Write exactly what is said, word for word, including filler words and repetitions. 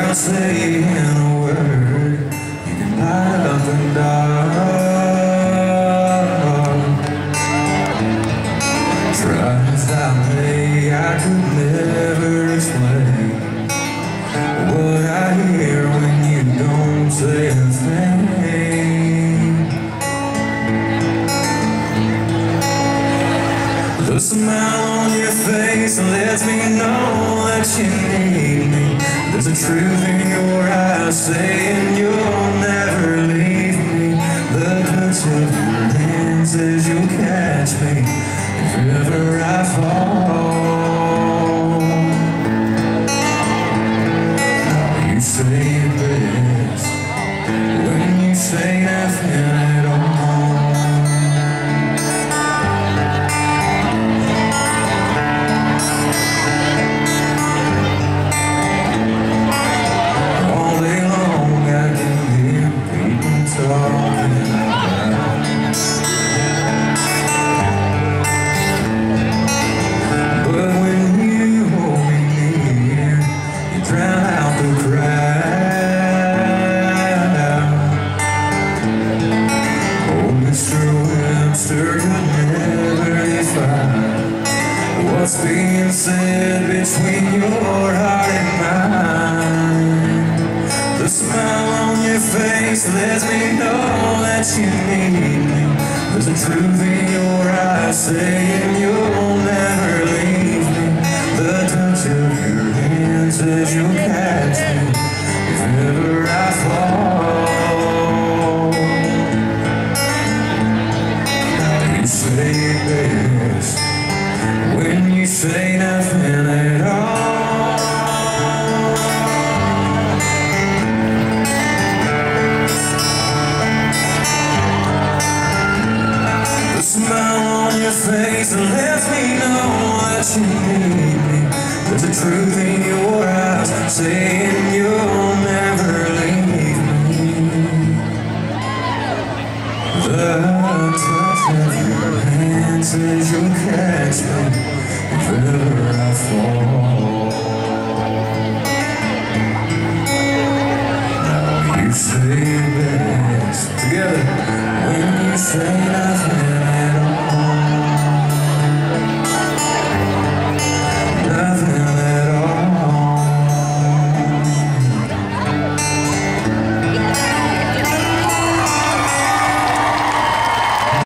without saying a word. You can light up the dark. Try as I may, I could never explain what I hear when you don't say a thing. The smile on your face lets me know that you need me. There's a truth in your eyes saying you'll never leave me. The touch of your hand says you'll catch me if ever I fall. You say it best when you say nothing at all. What's being said between your heart and mine? The smile on your face lets me know that you need me. There's a truth in your eyes saying you'll never leave me. The touch of your hand says you'll catch me if ever I fall. You say it best when you say nothing at all. The smile on your face lets me know that you need me. There's a truth in your eyes saying you'll never leave me. The touch of your hand says you'll catch me if ever I fall.